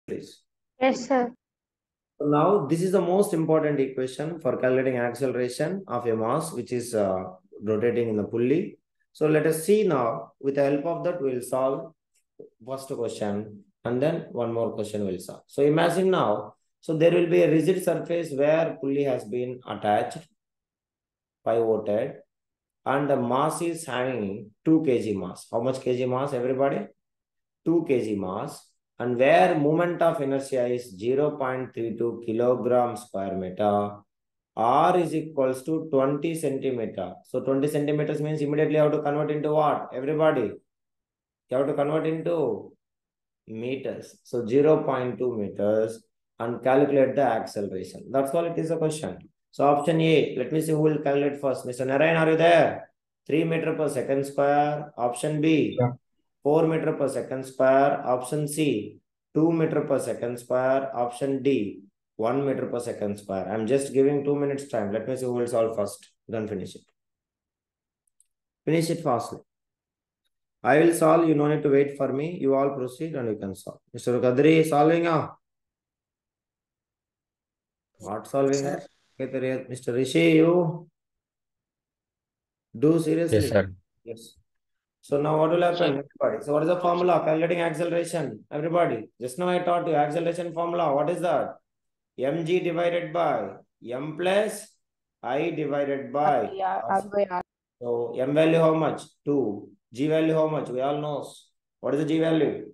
please. Yes, sir. So now this is the most important equation for calculating acceleration of a mass which is rotating in the pulley. So let us see now. With the help of that, we'll solve first question and then one more question we'll solve. So imagine now. So there will be a rigid surface where pulley has been attached, pivoted, and the mass is having 2 kg mass. How much kg mass, everybody? 2 kg mass. And where moment of inertia is 0.32 kilogram square meter, R is equals to 20 centimeter. So 20 centimeters means immediately you have to convert into what? Everybody, you have to convert into meters. So 0.2 meters and calculate the acceleration. That's all it is a question. So option A, let me see who will calculate first. Mr. Narayan, are you there? 3 meter per second square. Option B, 4 meter per second square. Option C, 2 meter per second square. Option D, 1 meter per second square. I'm just giving 2 minutes time. Let me see who will solve first. Then finish it. Finish it fastly. I will solve. You no need to wait for me. You all proceed and you can solve. Mr. Kadri, solving now. What solving? Sir. Mr. Rishi, you do seriously. Yes, sir. Yes. So now what will happen, everybody? So what is the formula? Calculating acceleration. Everybody, just now I taught you acceleration formula. What is that? mg divided by m plus I divided by R. So m value how much? 2. G value how much? We all know. What is the G value?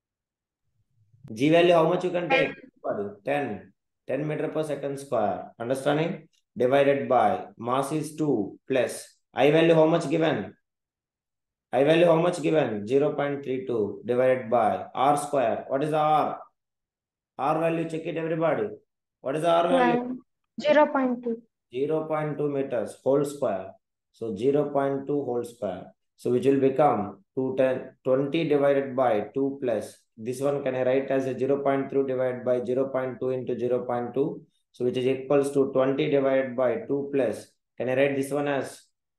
G value how much you can take? 10. 10 meter per second square. Understanding? Divided by mass is 2 plus I value how much given? I value how much given? 0.32 divided by R square. What is the R? R value, check it everybody. What is the R value? 0.2. 0.2 meters whole square. So 0.2 whole square. So which will become 20 divided by 2 plus. This one can I write as a 0.3 divided by 0.2 into 0.2. So which is equals to 20 divided by 2 plus. Can I write this one as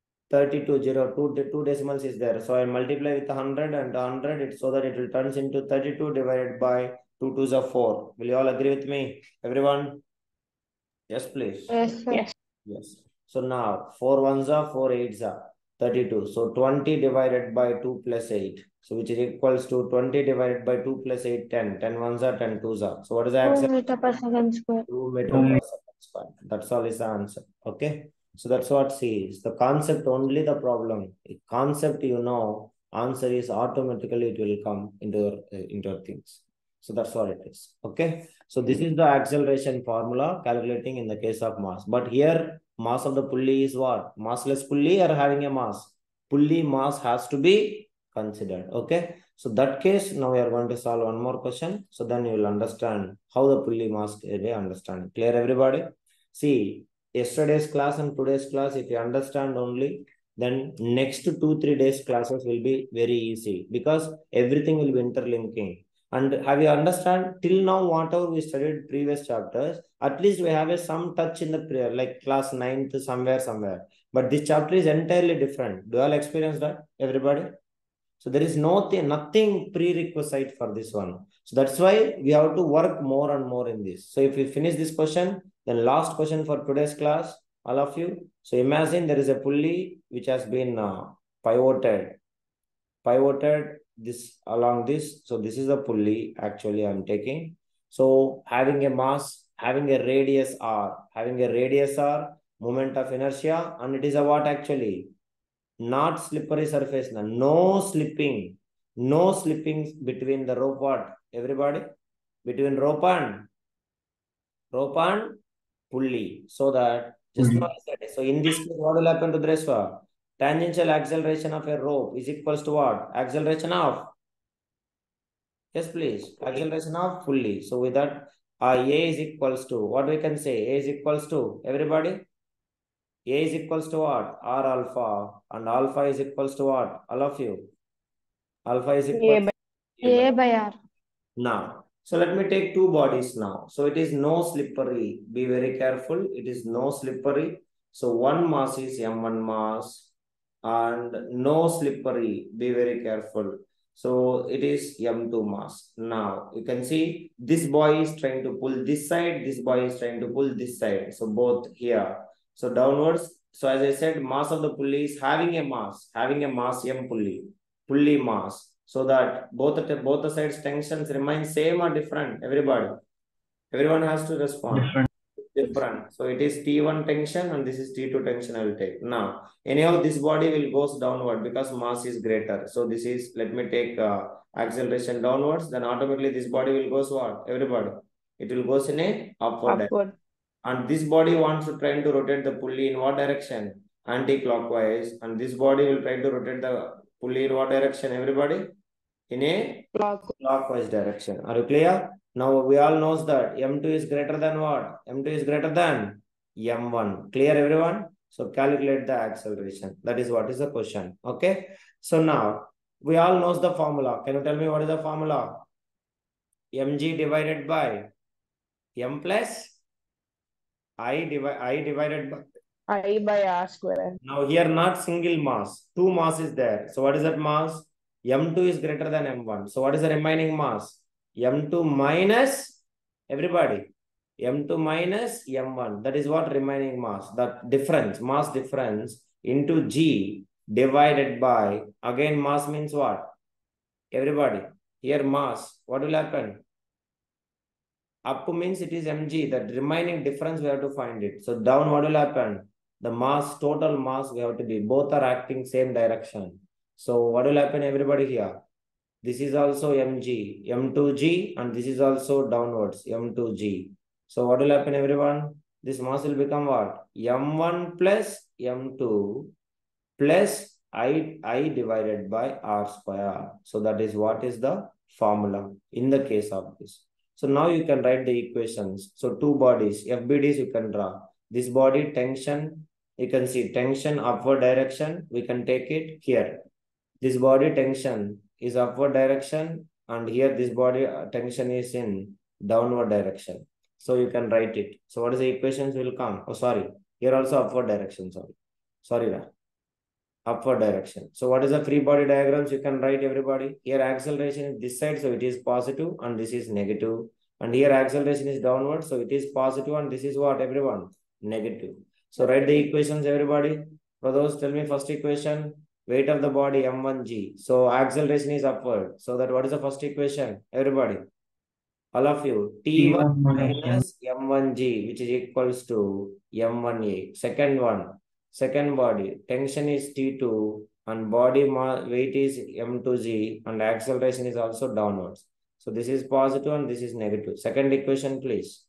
32, 2 decimals is there. So I multiply with 100 and 100 so that it will turns into 32 divided by 2 2s are 4. Will you all agree with me? Everyone? Yes, please. Yes, sir. Yes. So now 4 1s are 4 8s are 32. So 20 divided by 2 plus 8. So which is equals to 20 divided by 2 plus 8, 10. 10 1s are 10 2s are. So what is the 2 answer? meter per second square. 2 meter per second square. That's all is the answer. Okay. So that's what C is. The concept only the problem. If concept you know, answer is automatically it will come into your things. So that's what it is. Okay. So this is the acceleration formula calculating in the case of mass. But here mass of the pulley is what? Massless pulley or having a mass? Pulley mass has to be considered. Okay. So that case, now we are going to solve one more question. So then you will understand how the pulley mass they understand. Clear everybody? See, yesterday's class and today's class, if you understand only, then next 2-3 days classes will be very easy because everything will be interlinking. And have you understand till now whatever we studied previous chapters, at least we have a some touch in the prayer, like class 9th somewhere. But this chapter is entirely different. Do you all experience that, everybody? So there is nothing prerequisite for this one. So that's why we have to work more and more in this. So if we finish this question, then last question for today's class, all of you. So imagine there is a pulley which has been pivoted this along this. So this is a pulley actually I'm taking. So having a mass, having a radius R, moment of inertia, and it is a what actually? Not slippery surface. No slipping between the rope. What? Everybody? Between rope and pulley. So that just now I said. So in this case, what will happen to the rest? Tangential acceleration of a rope is equals to what? Acceleration of? Yes, please. Acceleration of pulley. So with that, A is equals to what we can say? A is equals to everybody? A is equals to what? R alpha. And alpha is equals to what? All of you. Alpha is equal to A by R. Now, so let me take two bodies now. So it is no slippery. Be very careful. It is no slippery. So one mass is M1 mass and no slippery. Be very careful. So it is M2 mass. Now you can see this boy is trying to pull this side, this boy is trying to pull this side. So both here. So downwards. So as I said, mass of the pulley is having a mass M pulley mass. So that both the sides tensions remain same or different. Everyone has to respond. Different. So it is T1 tension and this is T2 tension I will take. Now, anyhow, this body will goes downward because mass is greater. So this is, let me take acceleration downwards, then automatically this body will goes what? Everybody. It will goes in a upward direction. Upward. And this body wants to try to rotate the pulley in what direction? Anti-clockwise. And this body will try to rotate the pulley in what direction? Everybody? In a clockwise direction. Are you clear? Now we all knows that M2 is greater than what? M2 is greater than M1. Clear everyone? So calculate the acceleration. That is what is the question. Okay. So now we all knows the formula. Can you tell me what is the formula? Mg divided by M plus I divided by I by R square. Now here not single mass. Two mass is there. So what is that mass? M2 is greater than M1. So what is the remaining mass? M2 minus everybody. M2 minus M1. That is what remaining mass. That difference, mass difference into G divided by, again mass means what? Everybody. Here mass. What will happen? Up means it is mg. That remaining difference we have to find it. So down what will happen? The mass, total mass we have to be. Both are acting same direction. So what will happen everybody here? This is also mg, m2g, and this is also downwards, m2g. So what will happen everyone? This mass will become what? m1 plus m2 plus I divided by r square. So that is what is the formula in the case of this. So now you can write the equations. So two bodies, FBDs you can draw. This body tension, you can see tension upward direction. We can take it here. This body tension is upward direction, and here this body tension is in downward direction. So you can write it. So what is the equations will come? Oh, sorry. Here also upward direction. Sorry. Upward direction. So what is the free body diagrams? You can write everybody. Here acceleration is this side, so it is positive and this is negative. And here acceleration is downward, so it is positive and this is what everyone? Negative. So write the equations everybody. For those, tell me first equation. Weight of the body m1g. So acceleration is upward. So that what is the first equation? Everybody. All of you. T1 minus m1g, which is equals to m1a. Second body, tension is T2 and body weight is M2G and acceleration is also downwards. So this is positive and this is negative. Second equation, please.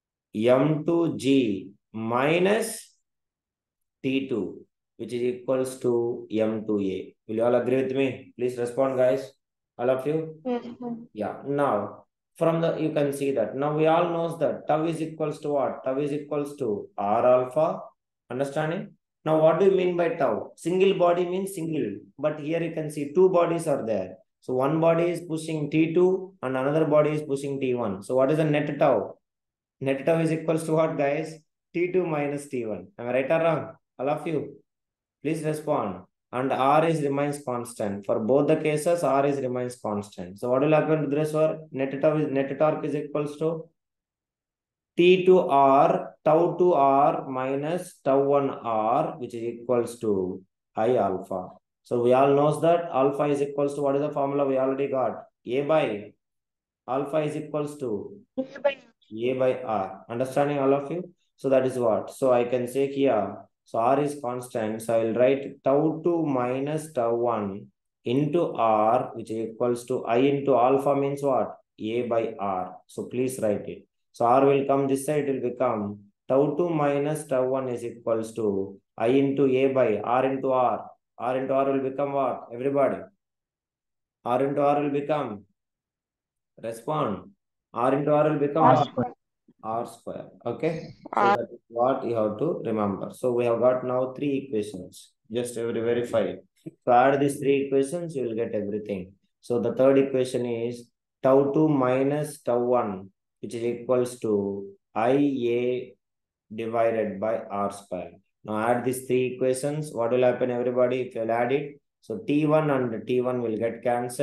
M2G minus T2, which is equals to M2A. Will you all agree with me? Please respond, guys. All of you? Yes, sir. Yeah. Now, from the, you can see that. Now we all knows that tau is equals to what? Tau is equals to R alpha. Understanding? Now, what do you mean by tau? Single body means single, but here you can see two bodies are there. So one body is pushing T2 and another body is pushing T1. So what is the net tau? Net tau is equals to what, guys? T2 minus T1. Am I right or wrong? All of you, please respond. And R is remains constant. For both the cases, R is remains constant. So what will happen to this one? Net torque is equals to T to R, tau to R minus tau 1 R, which is equals to I alpha. So we all knows that alpha is equals to, what is the formula we already got? A by alpha is equals to A by R. Understanding all of you? So that is what. So I can say here, so R is constant. So I will write tau 2 minus tau 1 into R, which is equals to I into alpha means what? A by R. So please write it. So R will come this side, it will become tau 2 minus tau 1 is equals to I into A by R into R. R into R will become what? Everybody. R into R will become, respond. R into R will become R what? square. R square. Okay. So that is what you have to remember. So we have got now three equations. Just verify. So add these three equations, you will get everything. So the third equation is tau 2 minus tau 1, which is equals to IA divided by R square. Now add these three equations. What will happen, everybody, if you'll add it? So T1 and T1 will get cancelled.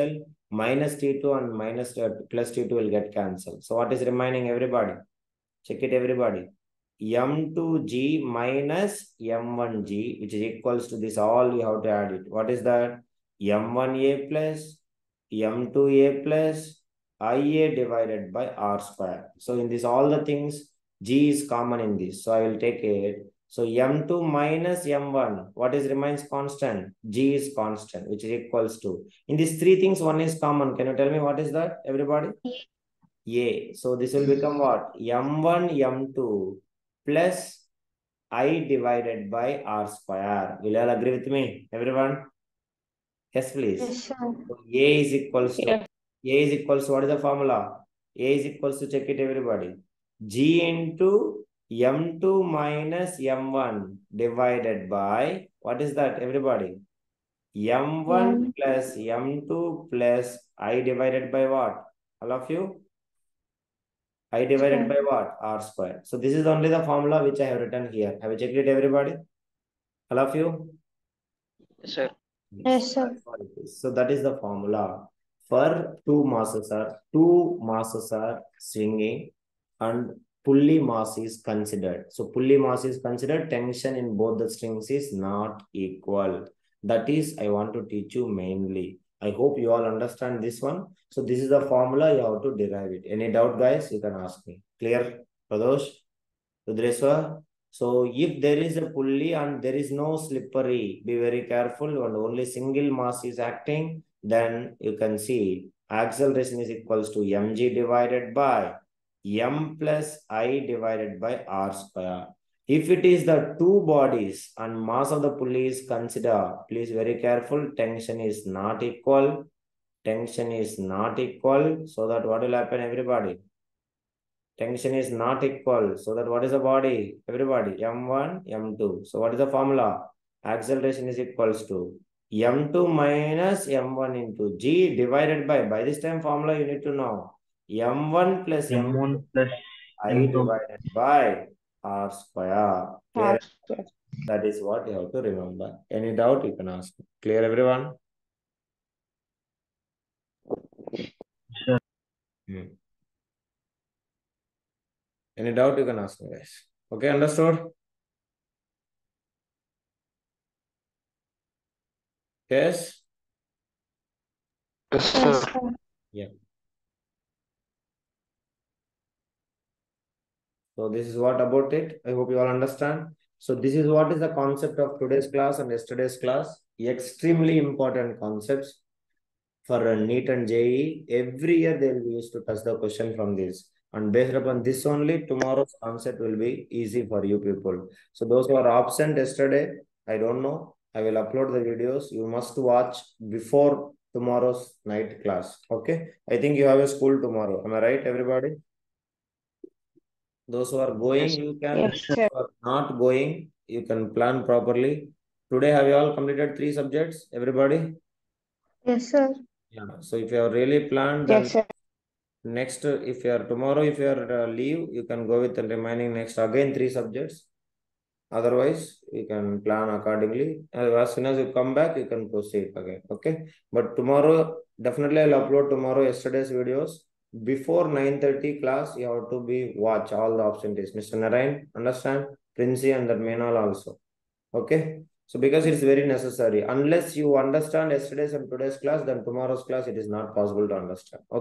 minus T2 and plus T2 will get cancelled. So what is remaining, everybody? Check it, everybody. M2G minus M1G, which is equals to this. All you have to add it. What is that? M1A plus M2A plus IA divided by R square. So in this, all the things, G is common in this. So I will take it. So M2 minus M1, what is remains constant? G is constant, which is equals to. In these three things, one is common. Can you tell me what is that, everybody? A. So this will become what? M1, M2 plus I divided by R square. Will you all agree with me, everyone? Yes, please. Yes, sir. So A is equals to, Yes. A is equals to, what is the formula? A is equals to, check it, everybody. G into M2 minus M1 divided by, what is that, everybody? M1 plus M2 plus I divided by what? All of you? I divided by what? R square. So this is only the formula which I have written here. Have you checked it, everybody? All of you? Sir. Yes, sir. So that is the formula. For two masses are swinging and pulley mass is considered. So pulley mass is considered, tension in both the strings is not equal. That is, I want to teach you mainly. I hope you all understand this one. So this is the formula, you have to derive it. Any doubt, guys? You can ask me. Clear, Pradosh? Rudreswar? So if there is a pulley and there is no slippery, be very careful, and only single mass is acting, then you can see acceleration is equals to mg divided by m plus I divided by r square. If it is the two bodies and mass of the pulley is considered, please very careful, tension is not equal. Tension is not equal. So that what will happen, everybody? Tension is not equal. So that what is the body? Everybody, M1, M2. So what is the formula? Acceleration is equals to M2 minus M1 into G divided by this time formula you need to know. M1 plus M1 plus I M2 divided by R square. Clear? R square. That is what you have to remember. Any doubt you can ask. Clear, everyone? Sir. Any doubt you can ask me, guys. Okay, understood? Yes? Yes, Yes, sir. sir. Yeah. So this is what about it. I hope you all understand. So this is what is the concept of today's class and yesterday's class. Extremely important concepts for a NEET and JEE. Every year they will be used to touch the question from this. And based upon this only, tomorrow's concept will be easy for you people. So those who are absent yesterday, I don't know. I will upload the videos. You must watch before tomorrow's night class. Okay. I think you have a school tomorrow. Am I right, everybody? Those who are going, Yes. you can. Yes, Those sir. who are not going, you can plan properly. Today, have you all completed 3 subjects? Everybody? Yes, sir. Yeah. So if you have really planned, then Yes, sir. next, if you are tomorrow, if you are leave, you can go with the remaining next again 3 subjects. Otherwise, you can plan accordingly. As soon as you come back, you can proceed again. Okay. But tomorrow, definitely I'll upload tomorrow yesterday's videos. Before 9:30 class, you have to be watch all the absentees. Mr. Narayan, understand? Princey and that Menal also. Okay. So because it's very necessary. Unless you understand yesterday's and today's class, then tomorrow's class, it is not possible to understand. Okay.